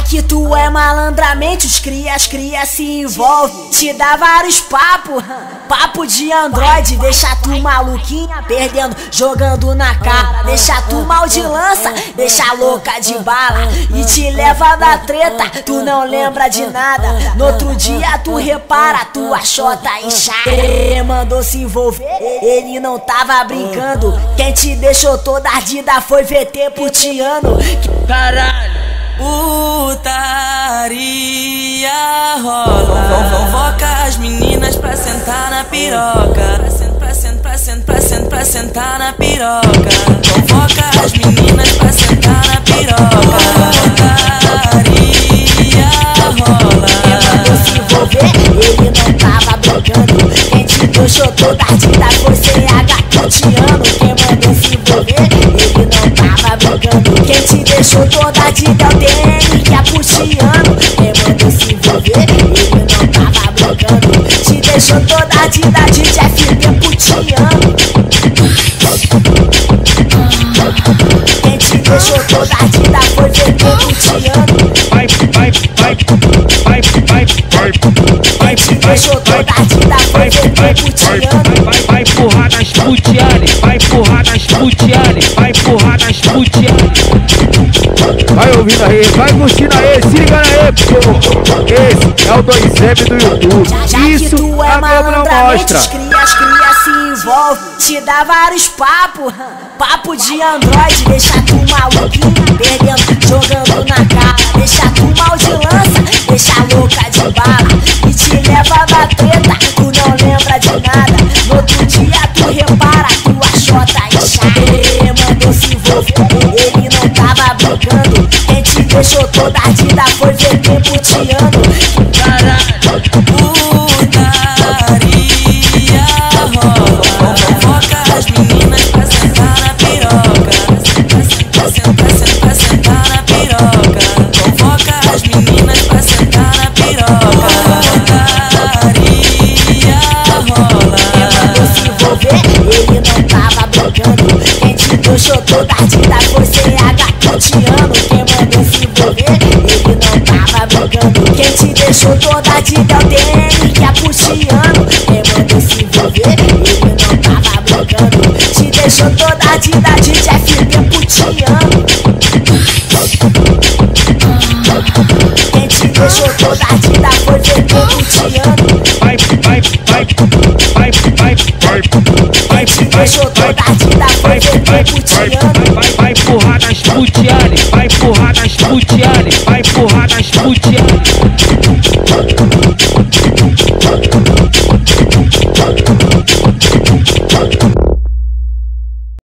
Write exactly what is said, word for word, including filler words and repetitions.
Já que tu é malandramente, os crias, cria se envolve. Te dá vários papos, papo de androide. Deixa tu maluquinha perdendo, jogando na cara. Deixa tu mal de lança, deixa louca de bala. E te leva na treta, tu não lembra de nada. No outro dia tu repara, tua xota inchada. Ele mandou se envolver, ele não tava brincando. Quem te deixou toda ardida foi V T Putiano. Caralho, putaria rola. Convoca as meninas pra sentar na piroca. Pra sentar, pra sentar, pra sentar, pra sentar, pra sentar na piroca. Convoca as meninas pra sentar na piroca. Putaria rola. Quem mandou se envolver, ele não tava brincando. Quem te deixou toda ardida foi C H Putiano. Quem mandou se envolver, ele não tava brincando. Quem te deixou toda ardida é o D N, que é Putiano. Quem mandou se envolver, ele não tava brincando. Te deixou toda ardida de F T Putiano. Quem te deixou toda ardida foi V T Putiano. Vai, vai, vai, vai, vai, vai. Quem te deixou toda ardida foi V T Putiano. Vai, vai empurrar nas putiane, vai empurrar nas putiane, vai empurrar nas putiane. Vai ouvindo aí, vai curtindo aí, se liga aí, pô. Esse é o dois M do YouTube. Já Isso que tu é a Globo não malandramente, mostra. os crias, cria se envolve. Te dá vários papos, papo de androide. Deixa tu maluquinha perdendo, jogando na cara. Deixa tu mal de lança, deixa louca de bala. E te leva na treta, tu não lembra de nada. No outro dia tu repara, tua xota inchada. Ele mandou se envolver, ele não tava brincando. Quem te deixou toda ardida foi V T Putiano. Caralho, putaria rola. Convoca as meninas pra sentar na piroca. Pra sentar, pra sentar, pra sentar, pra sentar na piroca. Convoca as meninas pra sentar na piroca. Putaria rola. Quem mandou se envolver, ele não tava brincando. Quem te deixou toda ardida foi C H Putiano. Quem mandou se envolver, ele não tava brincando. Quem te deixou toda ardida é o D N, que é Putiano. Quem mandou se envolver, ele não tava brincando. Te deixou toda ardida de F T Putiano. Quem te deixou toda ardida foi V T Putiano. Vai, vai, vai, vai, vai, vai. Quem te deixou toda ardida foi V T Putiano. Vai, vai empurrar nas putiane, vai empurrar nas putiane, vai empurrar nas putiane.